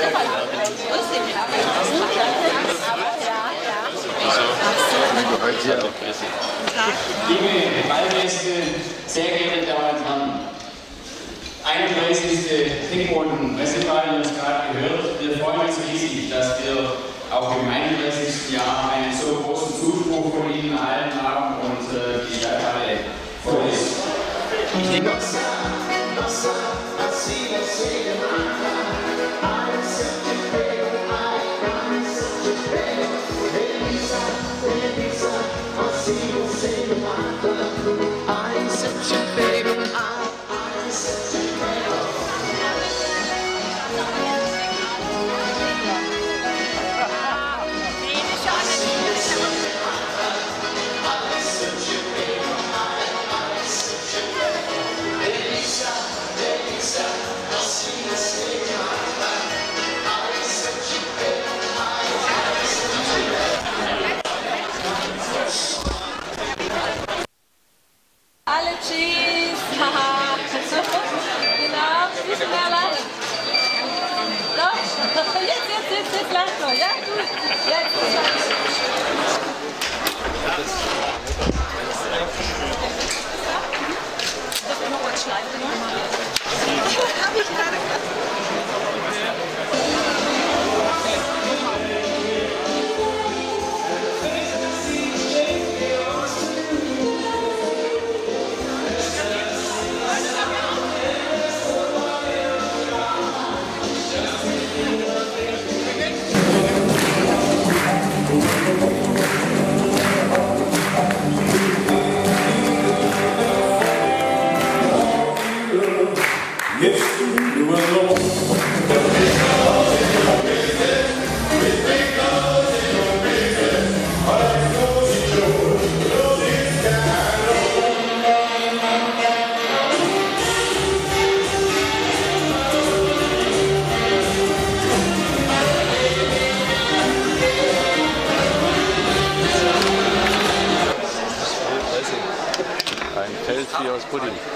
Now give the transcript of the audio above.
Liebe Ballgäste, sehr geehrte Damen und Herren, 31. Pickboden-Festival, wir haben es gerade gehört. Wir freuen uns riesig, dass wir auch im 31. Jahr einen so großen Zuspruch von Ihnen erhalten haben und die Stadthalle voll ist. Ich denke, alle Cheese! Haha! Genau, ein bisschen mehr lachen. Doch, jetzt lacht noch. Ja, gut. Jetzt. Darf ich noch was schleifen? Hab ich gerade gemacht. Ein Feld wie aus Pudding.